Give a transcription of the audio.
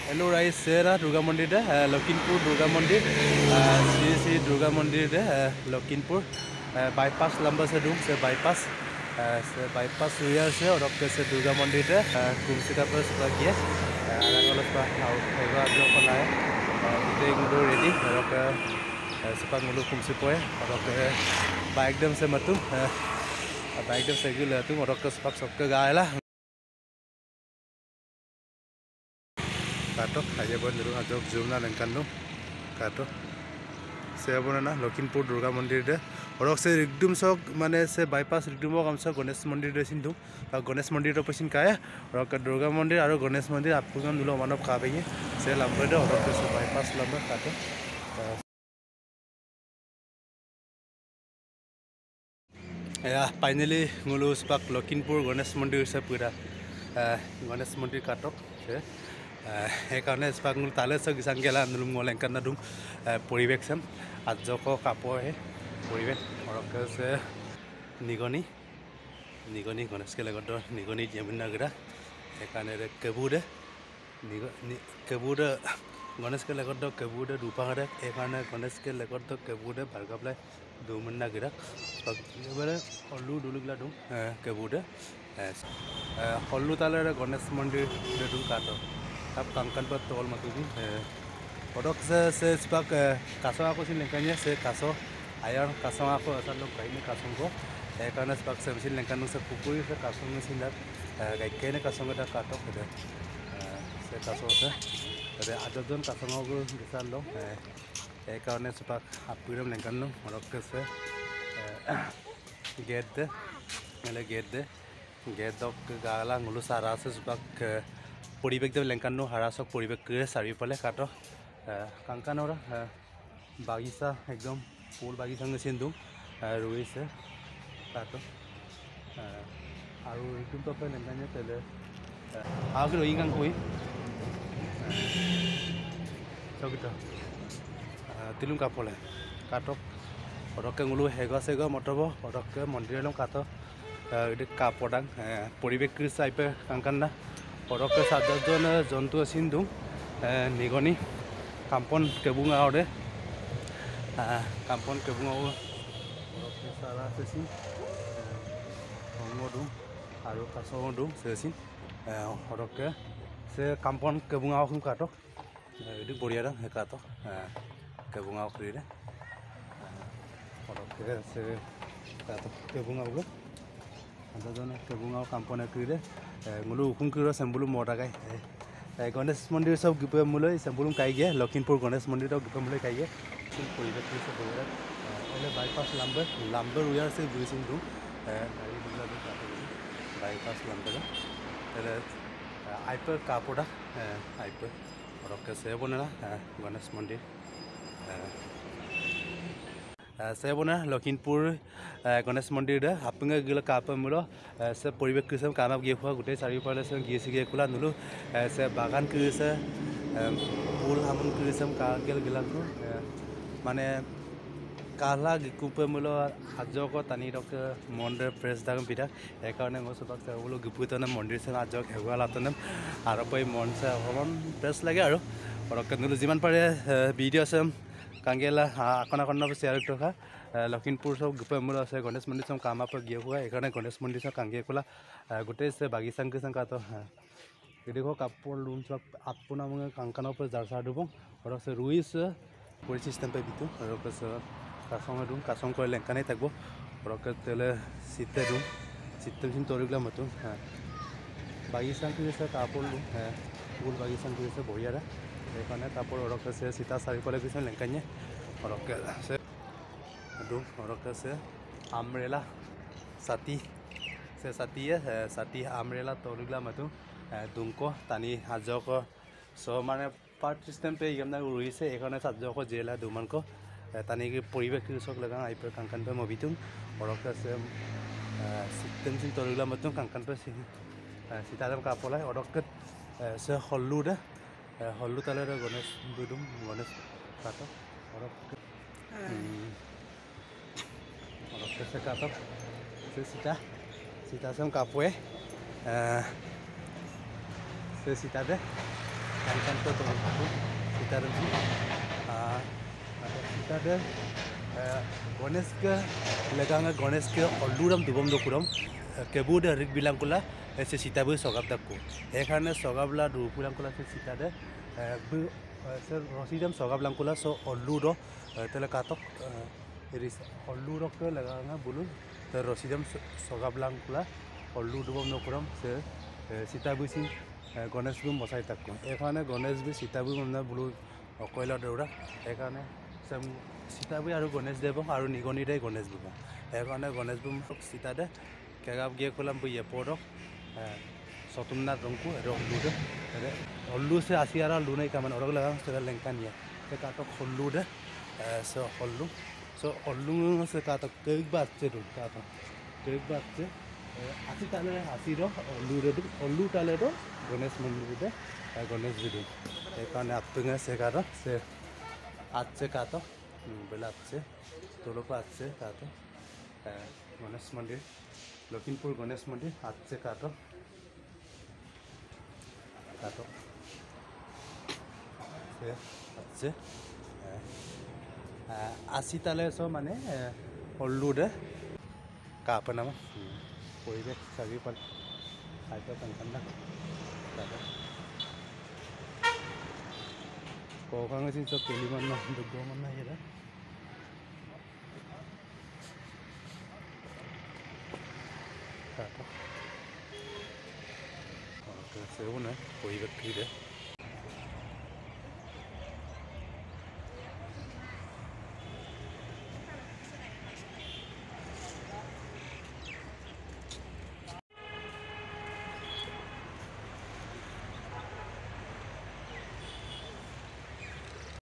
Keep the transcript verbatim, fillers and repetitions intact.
Hello guys, sera Durga Mandir de Lakhimpur Durga Mandir, Sri Sri Durga Mandir de Lakhimpur bypass lamba se dung se bypass se bypass rear se और आपके से दुर्गा मंदिर है कुमसिका पर सुबह किया अलग अलग का हाउ हेगा जो पला है इतने गुलो रेडी और आपके सुबह गुलो कुमसिपोए और आपके बाइक डम से मतु बाइक डम से गुलो तुम और आपके सुबह सबके गायला काटो आगे बढ़ जरूर आज जूम ना लंकन लो काटो से अब ना लखीमपुर दुर्गा मंदिर दे और से एकदम सब माने से बाईपास एकदम कम से गणेश मंदिर दे सिंधु और गणेश मंदिर तो पसीन का है और दुर्गा मंदिर और गणेश मंदिर आपको हम दुलो मानव खा पाएंगे से लंबे दे और से बाईपास लंबे काटो या फाइनली मुलो स्पाक लखीमपुर गणेश मंदिर से पूरा गणेश मंदिर काटो से সেইকাৰণে স্পাকমুল তালে সব গিসাং গেলা নুলুম মলেংকান নাদুম পৰিবেশ চাম আজক কাপৰ হে পৰিবেশ অৰকছে নিগনি নিগনি গণেশকে লগত নিগনি জেমিনাগৰা সেইকাৰণে কেবুৰে নিগনি কেবুৰে গণেশকে লগত কেবুৰে দুপাহৰে সেইকাৰণে গণেশকে লগত কেবুৰে ভালকাপলাই দুমনাগৰা এবারে হলু দুলুগলা দুম কেবুৰে হলু তালে গণেশ মন্দিৰ দুম কাটো अब कंकन पर तोल मतुबी पड़क से से स्पाक कासवा को सिल लेंकन से कासो आयर कासवा को असल लोग कहीं में कासों को एक अन्य स्पाक से सिल लेंकन से कुकुरी से कासों में सिल कहीं कहीं ने कासों में दा काटो फिर से कासों से अरे आज जन कासों को विशाल लोग एक अन्य स्पाक आप पूरे लेंकन लो पड़क से गेट दे मेले गेट दे गेट दो गाला गुलू सारा से स्पाक পৰিবেশ দেব লেংকানো হাৰাসক পৰিবেশ কৰে চাৰিওফালে কাটো কাংকানৰ বাগিচা একদম ফুল বাগিচা চিন্দু ৰুইছে কাটো আৰু একদম তপে লেংকানে তেলে আৰু ৰই গাং কই চকিটো তিলুম কাপলে কাটো পৰকে গুলো হেগা সেগা মতব পৰকে মন্দিৰলম কাটো এডি কাপডাং পৰিবেশ কৰি চাইপে কাংকানা পরকে সাতজন জন্তু সিন্ধু নিগনি কাম্পন কেবুঙাও দে কাম্পন কেবুঙাও পরকে সারা সেসি হংগদু আৰু কাছংদু সেসি পরকে সে কাম্পন কেবুঙাও খুম কাটো এডি বড়িয়া দা হে কাটো কেবুঙাও করিলে পরকে সে কাটো কেবুঙাও সাতজন কেবুঙাও কাম্পনে করিলে মুলো উকুংকিৰ চেম্বুলু মটা গাই গণেশ মন্দিৰ সব গিপে মুলৈ চেম্বুলু কাই গে লখিমপুৰ গণেশ মন্দিৰ গিপে মুলৈ কাই গে সিল পৰিবেশ আছে বড়া এলে বাইপাস লাম্বে লাম্বে ৰুয়াৰ সে বুইছিং দু গাড়ী বুলা দু কাটো বাইপাস লাম্বে এলে আইপে কাপোডা আইপে ৰকে সে বনেলা গণেশ মন্দিৰ सेबना लखीमपुर गणेश मंदिर दे हापुंगा गिला काप मुलो से परिवेश किसम कामाब गे हुआ गुटे चारिफाले से गिसि गे खुला नुलु से बागान किसे फुल हामुन किसम का गेल गिलांकु माने काला गिकुपे मुलो आजको तानी रक मंदिर प्रेस दागम पिटा ए कारणे म सबक से उलो गिपुतने मंदिर से आजक हेवालातने आरो पय मन से हवन प्रेस लागे आरो रक नुलु जिमान पारे वीडियो से कांगेला आकन आकन शेयर रखा लखीमपुर सब गुपे मुल আছে गणेश मंदिर सब कामा पर गिए हुआ एकाने गणेश मंदिर सब कांगे कोला गुटे से बागिसां के संग तो देखो कापोर लूम सब आपना मंग कांकानो पर जारसा दुबो और से रुइस पुरी सिस्टम पे बितु और से कासंग दुम कासंग को लेंकाने तकबो और के तेले सिते दुम सिस्टम सिन तोरिगला मतो बागिसां के से कापोर लूम फुल बागिसां के से बढिया এখানে তারপর ওরকে সে সীতা চারিফালে কিছু লেংকানে ওরকে সে দু ওরকে সে আমরেলা সাতি সে সাতিয়ে সাতি আমরেলা তরুগলা মতো দুংকো তানি হাজক স মানে পার্ট সিস্টেম পে ইগমনা রইছে এখানে সাজক জেলা দুমানকো তানি পরিবেশ কৃষক লাগা আইপে কাঙ্কান পে মবিতুম ওরকে সে সিস্টেম সিন তরুগলা মতো কাঙ্কান পে সীতারাম কাপলাই ওরকে সে হল্লু দে हल्लू ताले गणेश दुदुम गणेश काटो और से काटो से सीता सीता से कापोए से सीता दे Kankanto tolong kita renci. Ah, kita deh Ganesh ke leganga Ganesh ke alluram dubom dokuram kebuda rik bilang kula se sitabu sogab dakku ekhane sogabla du bilang kula se sitade se rosidam sogab bilang kula so alluro tele katok iris alluro ke leganga bulu te rosidam sogab bilang kula allu dubom dokuram se sitabu si Ganesh bu mosai takku ekhane Ganesh bu sitabu mona bulu okoila deura ekhane sem Sitabu aru Ganesh debo aru nigoni dai Ganesh bu ekhane Ganesh bu sitade kegab gie kolam bu yeporo sotumna rongku ronglu de ollu se asiara lunai kaman orog lagang se lengkan ya se katok hollu de so hollu so ollu se katok keik bat se du katok keik bat se asi tale asi ro ollu de ollu tale do Ganesh mandir de Ganesh video ekhane aptunga se katok se atse katok bela আছে তোলপা আছে কাটো গণেশ মন্দির লখিমপুর গণেশ মন্দির আছে কাটো কাটো আছে আশি তালে সব মানে হলুদে কাপ নাম পরিবেশ চাৰিওফালে খাদ্য সংখ্যা কাটো কৌকাঙে চিন সব তেলিমান না দুগ্গমান না এরা Kata, kalau saya pun eh, kau ikat kiri deh.